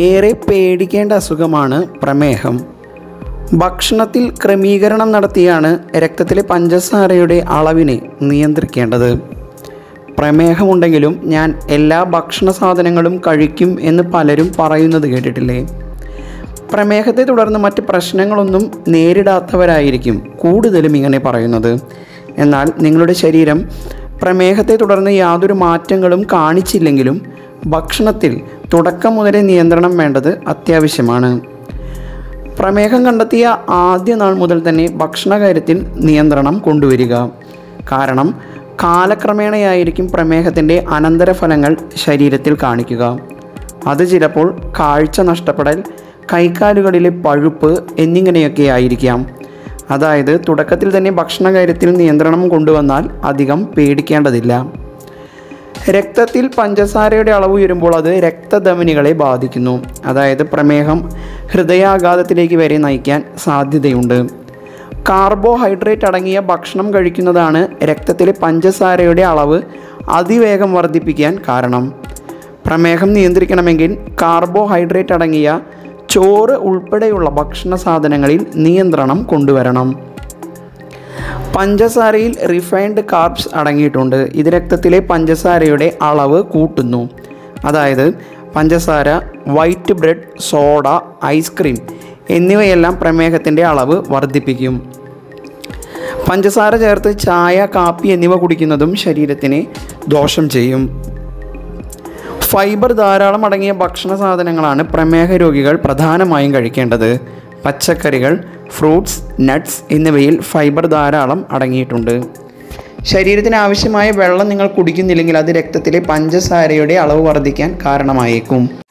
ഏറെ പേടിക്കേണ്ട അസുഖമാണ് പ്രമേഹം. ഭക്ഷണത്തിൽ ക്രമീകരണം നടത്തിയാണ് രക്തത്തിലെ പഞ്ചസാരയുടെ അളവിനെ നിയന്ത്രിക്കേണ്ടത്. പ്രമേഹമുണ്ടെങ്കിലും ഞാൻ എല്ലാ ഭക്ഷണ സാധനങ്ങളും കഴിക്കും എന്ന് പലരും പറയുന്നത് കേട്ടിട്ടില്ലേ? പ്രമേഹത്തെ തുടർന്ന് മറ്റ് പ്രശ്നങ്ങളൊന്നും നേരിടാത്തവരായിരിക്കും കൂടുതലും ഇങ്ങനെ പറയുന്നത്. എന്നാൽ നിങ്ങളുടെ ശരീരം പ്രമേഹത്തെ തുടർന്ന് യാതൊരു മാറ്റങ്ങളും കാണിച്ചില്ലെങ്കിലും ഭക്ഷണത്തിൽ തുടക്കം മുതലേ നിയന്ത്രണം വേണ്ടത് അത്യാവശ്യമാണ്. പ്രമേഹം കണ്ടെത്തിയ ആദ്യ നാൾ മുതൽ തന്നെ ഭക്ഷണ കാര്യത്തിൽ നിയന്ത്രണം കൊണ്ടുവരിക. കാരണം കാലക്രമേണയായിരിക്കും പ്രമേഹത്തിൻ്റെ അനന്തരഫലങ്ങൾ ശരീരത്തിൽ കാണിക്കുക. അത് ചിലപ്പോൾ കാഴ്ച നഷ്ടപ്പെടൽ, കൈകാലുകളിലെ പഴുപ്പ് എന്നിങ്ങനെയൊക്കെ ആയിരിക്കാം. അതായത് തുടക്കത്തിൽ തന്നെ ഭക്ഷണ കാര്യത്തിൽ നിയന്ത്രണം കൊണ്ടുവന്നാൽ അധികം പേടിക്കേണ്ടതില്ല. രക്തത്തിൽ പഞ്ചസാരയുടെ അളവ് ഉയരുമ്പോൾ അത് രക്തധമനികളെ ബാധിക്കുന്നു. അതായത് പ്രമേഹം ഹൃദയാഘാതത്തിലേക്ക് വരെ നയിക്കാൻ സാധ്യതയുണ്ട്. കാർബോഹൈഡ്രേറ്റ് അടങ്ങിയ ഭക്ഷണം കഴിക്കുന്നതാണ് രക്തത്തിലെ പഞ്ചസാരയുടെ അളവ് അതിവേഗം വർദ്ധിപ്പിക്കാൻ കാരണം. പ്രമേഹം നിയന്ത്രിക്കണമെങ്കിൽ കാർബോഹൈഡ്രേറ്റ് അടങ്ങിയ ചോറ് ഉൾപ്പെടെയുള്ള ഭക്ഷണ സാധനങ്ങളിൽ നിയന്ത്രണം കൊണ്ടുവരണം. പഞ്ചസാരയിൽ റിഫൈൻഡ് കാർബ്സ് അടങ്ങിയിട്ടുണ്ട്. ഇത് രക്തത്തിലെ പഞ്ചസാരയുടെ അളവ് കൂട്ടുന്നു. അതായത് പഞ്ചസാര, വൈറ്റ് ബ്രെഡ്, സോഡ, ഐസ്ക്രീം എന്നിവയെല്ലാം പ്രമേഹത്തിൻ്റെ അളവ് വർദ്ധിപ്പിക്കും. പഞ്ചസാര ചേർത്ത് ചായ, കാപ്പി എന്നിവ കുടിക്കുന്നതും ശരീരത്തിന് ദോഷം ചെയ്യും. ഫൈബർ ധാരാളം അടങ്ങിയ ഭക്ഷണ സാധനങ്ങളാണ് പ്രമേഹ രോഗികൾ പ്രധാനമായും കഴിക്കേണ്ടത്. പച്ചക്കറികൾ, ഫ്രൂട്ട്സ്, നട്ട്സ് എന്നിവയിൽ ഫൈബർ ധാരാളം അടങ്ങിയിട്ടുണ്ട്. ശരീരത്തിന് ആവശ്യമായ വെള്ളം നിങ്ങൾ കുടിക്കുന്നില്ലെങ്കിൽ അത് രക്തത്തിലെ പഞ്ചസാരയുടെ അളവ് വർദ്ധിക്കാൻ കാരണമായേക്കും.